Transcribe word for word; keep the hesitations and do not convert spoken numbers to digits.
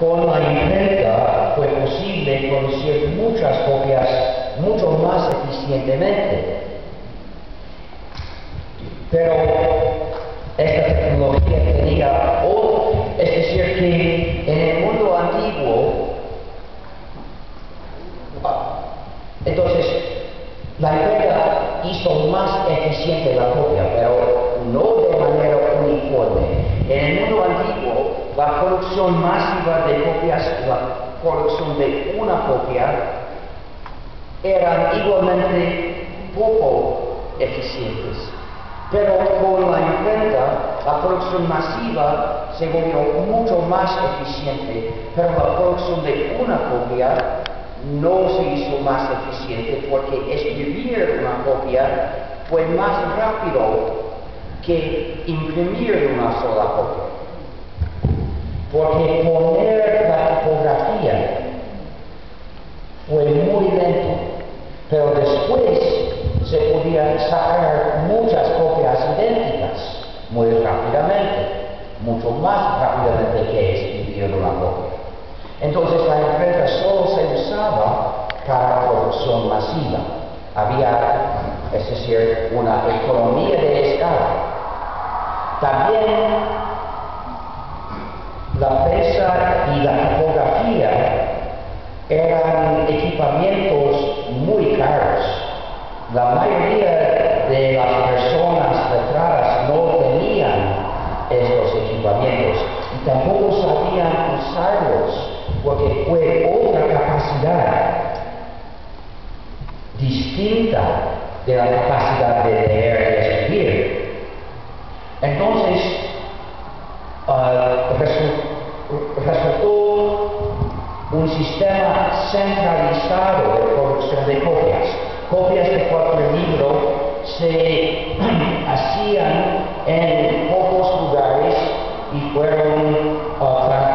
Con la imprenta fue posible producir muchas copias mucho más eficientemente. Pero esta tecnología tenía, o, es decir, que en el mundo antiguo, entonces la imprenta hizo más eficiente la copia, pero no de manera uniforme. En el mundo antiguo, la producción masiva de copias, la producción de una copia, eran igualmente poco eficientes. Pero con la imprenta, la producción masiva se volvió mucho más eficiente, pero la producción de una copia no se hizo más eficiente porque escribir una copia fue más rápido que imprimir una sola copia. Porque poner la tipografía fue muy lento, pero después se podían sacar muchas copias idénticas muy rápidamente, mucho más rápidamente que escribir una copia. Entonces la imprenta solo se usaba para producción masiva. Había, es decir, una economía de escala. También la prensa y la tipografía eran equipamientos muy caros. La mayoría de las personas letradas no tenían estos equipamientos y tampoco sabían usarlos porque fue otra capacidad distinta de la capacidad de leer y escribir. Entonces, uh, resu resultó un sistema centralizado de producción de copias. Copias de cualquier libro se hacían en pocos lugares y fueron uh,